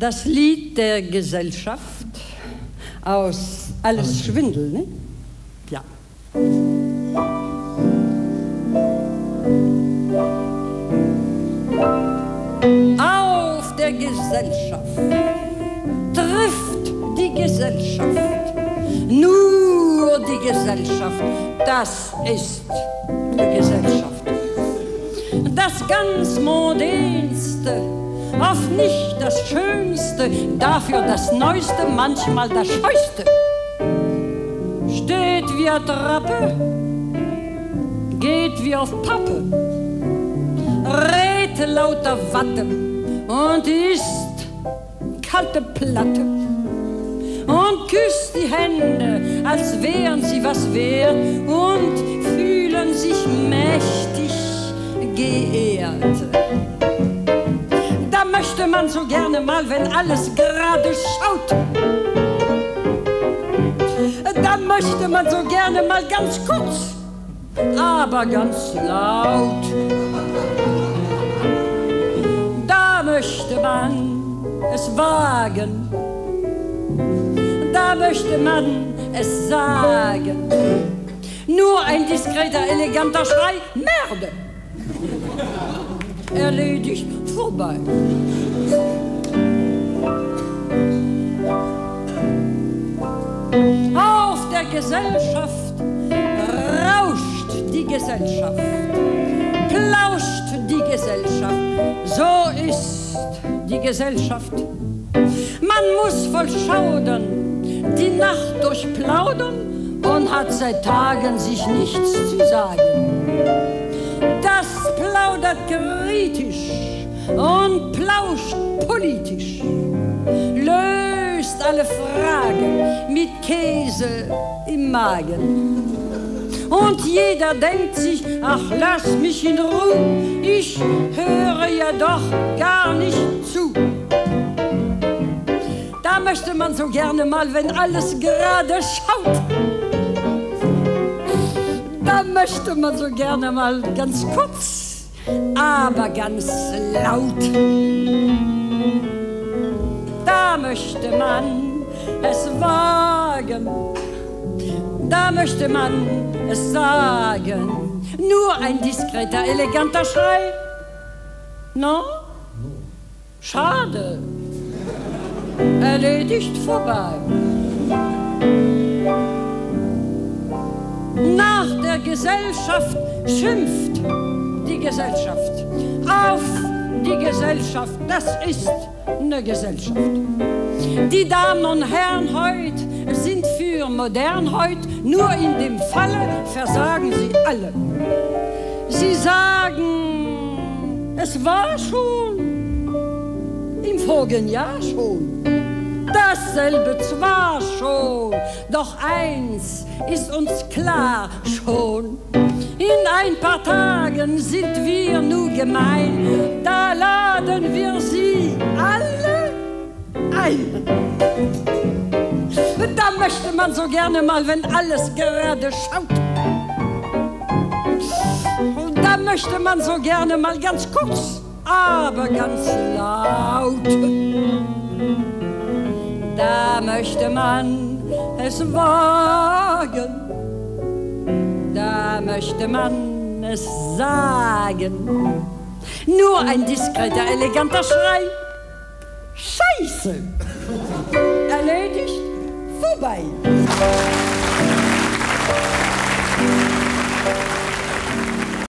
Das Lied der Gesellschaft aus Alles Schwindel, ne? Ja. Auf der Gesellschaft trifft die Gesellschaft, nur die Gesellschaft, das ist die Gesellschaft. Das ganz Modernste, oft nicht das Schönste, dafür das Neueste, manchmal das Scheuste. Steht wie a Trappe, geht wie auf Pappe, rät lauter Watte und isst kalte Platte und küsst die Hände, als wären sie was wert und fühlen sich mächtig geehrt. Da möchte man so gerne mal, wenn alles gerade schaut, da möchte man so gerne mal ganz kurz, aber ganz laut. Da möchte man es wagen, da möchte man es sagen. Nur ein diskreter, eleganter Schrei, Merde! Erledigt, vorbei. Auf der Gesellschaft rauscht die Gesellschaft, plauscht die Gesellschaft, so ist die Gesellschaft. Man muss voll schaudern, die Nacht durchplaudern und hat seit Tagen sich nichts zu sagen. Das plaudert kritisch und plauscht politisch, löst alle Fragen mit Käse im Magen. Und jeder denkt sich, ach, lass mich in Ruhe, ich höre ja doch gar nicht zu. Da möchte man so gerne mal, wenn alles gerade schaut, da möchte man so gerne mal ganz kurz, aber ganz laut. Da möchte man es wagen, da möchte man es sagen. Nur ein diskreter, eleganter Schrei. No? Schade. Erledigt, vorbei. Nach der Gesellschaft schimpft die Gesellschaft. Auf die Gesellschaft, das ist eine Gesellschaft. Die Damen und Herren heut sind für modern heut, nur in dem Falle versagen sie alle. Sie sagen, es war schon im vorigen Jahr schon. Dasselbe zwar schon, doch eins ist uns klar schon. In ein paar Tagen sind wir nur gemein, da laden wir sie alle ein. Da möchte man so gerne mal, wenn alles gerade schaut. Und da möchte man so gerne mal ganz kurz, aber ganz laut. Da möchte man es wagen, da möchte man es sagen. Nur ein diskreter, eleganter Schrei. Scheiße! Erledigt, vorbei.